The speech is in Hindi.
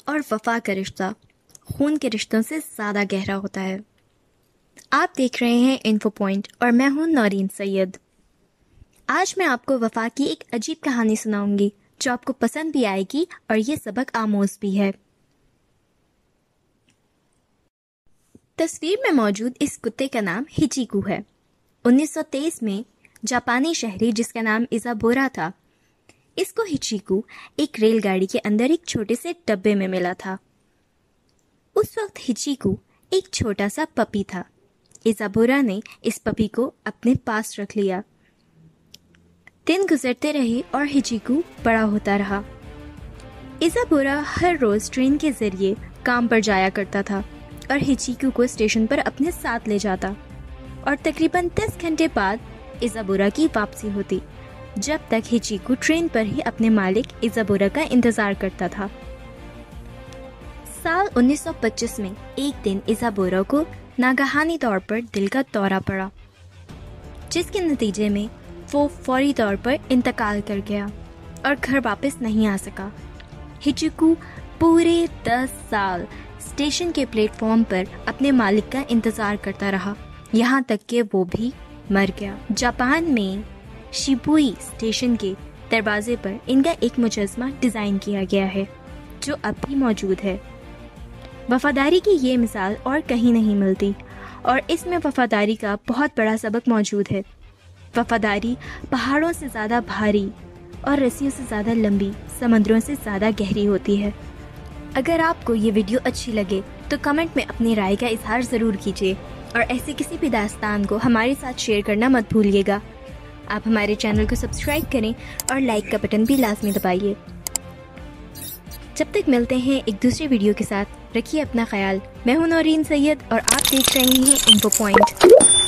और वफा का रिश्ता खून के रिश्तों से ज़्यादा गहरा होता है। आप देख रहे हैं इन्फो पॉइंट और मैं हूं नौरीन सैयद। आज मैं आपको वफा की एक अजीब कहानी सुनाऊंगी जो आपको पसंद भी आएगी और ये सबक आमोज भी है। तस्वीर में मौजूद इस कुत्ते का नाम हिचिकू है। 1923 में जापानी शहरी जिसका नाम इजाबोरा था, इसको हिचिकू एक रेलगाड़ी के अंदर एक छोटे से डब्बे में मिला था। उस वक्त हिचिकू एक छोटा सा पपी था। इजाबोरा ने इस पपी को अपने पास रख लिया। दिन गुजरते रहे और हिचिकू बड़ा होता रहा। इजाबोरा हर रोज ट्रेन के जरिए काम पर जाया करता था और हिचिकू को स्टेशन पर अपने साथ ले जाता और तकरीबन 10 घंटे बाद इजाबोरा की वापसी होती, जब तक हिचिकू ट्रेन पर ही अपने मालिक इजाबोरा का इंतजार करता था। साल 1925 में एक दिन इजाबोरा को नागहानी तौर पर दिल का दौरा पड़ा, जिसके नतीजे में वो फौरी तौर पर इंतकाल कर गया और घर वापस नहीं आ सका। हिचिकू पूरे 10 साल स्टेशन के प्लेटफॉर्म पर अपने मालिक का इंतजार करता रहा, यहाँ तक कि वो भी मर गया। जापान में शिबुई स्टेशन के दरवाजे पर इनका एक मुजस्मा डिज़ाइन किया गया है जो अब भी मौजूद है। वफादारी की ये मिसाल और कहीं नहीं मिलती और इसमें वफादारी का बहुत बड़ा सबक मौजूद है। वफादारी पहाड़ों से ज़्यादा भारी और रस्सियों से ज़्यादा लंबी, समुद्रों से ज़्यादा गहरी होती है। अगर आपको ये वीडियो अच्छी लगे तो कमेंट में अपनी राय का इजहार ज़रूर कीजिए और ऐसे किसी भी दास्तान को हमारे साथ शेयर करना मत भूलिएगा। आप हमारे चैनल को सब्सक्राइब करें और लाइक का बटन भी लाजमी दबाइए। जब तक मिलते हैं एक दूसरे वीडियो के साथ, रखिए अपना ख्याल। मैं हूं नौरीन सैयद और आप देख रहे हैं इन्फो पॉइंट।